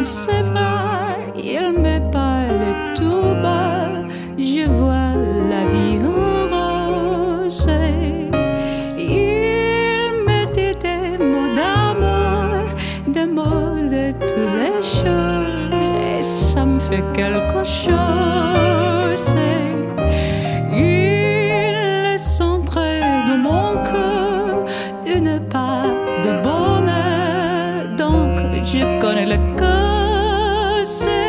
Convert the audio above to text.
ses bras, il me parle tout bas, je vois la vie en rose. Il me dit des mots d'amour, des mots de tous les jours, et ça me fait quelque chose. Il est entré dans mon cœur une part de bonheur, donc je connais le cause.